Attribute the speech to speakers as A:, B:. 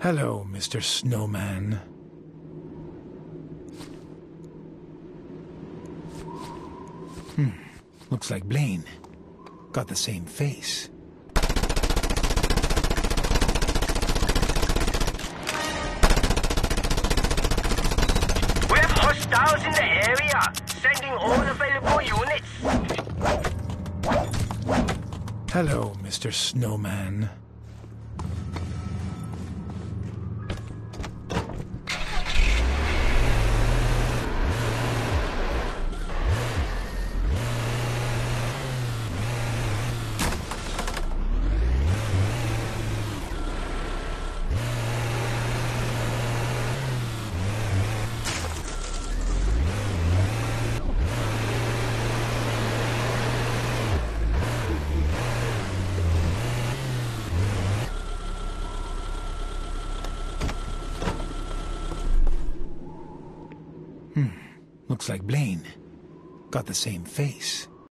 A: Hello, Mr. Snowman. Looks like Blaine. Got the same face.
B: We have hostiles in the area. Sending all available units.
A: Hello, Mr. Snowman. Looks like Blaine. Got the same face.